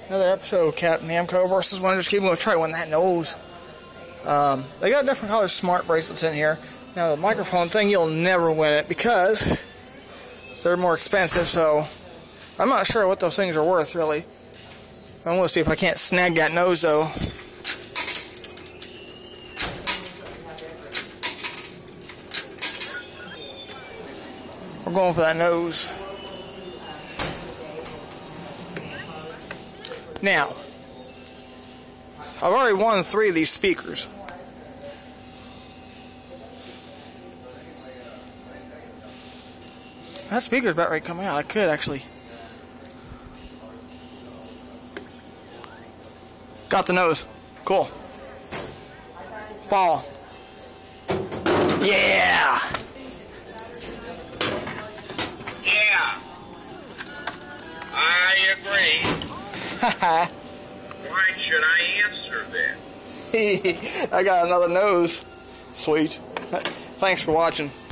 Another episode of Namco versus Wonders Keep. I'm going to try one that knows. They got different color smart bracelets in here. Now the microphone thing, you'll never win it because they're more expensive, so I'm not sure what those things are worth really. I'm going to see if I can't snag that nose though. We're going for that nose. Now, I've already won 3 of these speakers. That speaker's about ready to come out. I could actually. Got the nose. Cool. Fall. Yeah! Yeah. I agree. Why should I answer that? I got another nose. Sweet. Thanks for watching.